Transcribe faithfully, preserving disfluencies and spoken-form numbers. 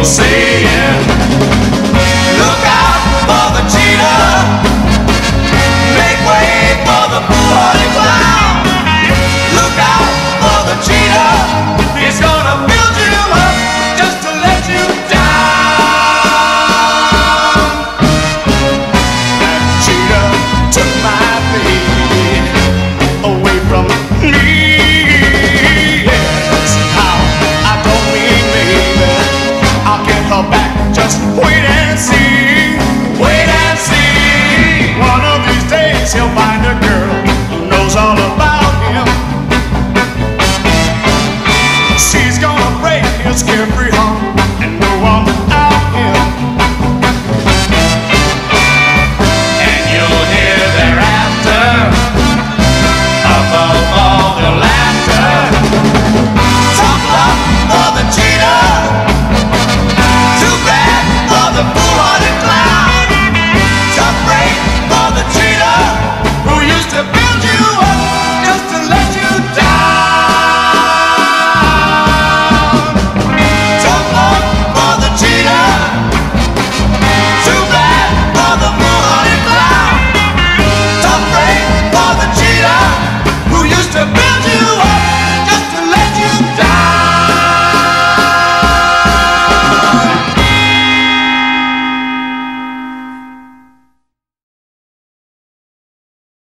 saying, look out for the cheater, make way for the party clown. Look out for the cheater, he's gonna build you up just to let you down. That cheater took my baby away from me. Yes, how? I don't mean maybe. I'll get her back, just wait and see. Wait and see. One of these days he'll find a girl who knows all about him. She's gonna break his carefree heart.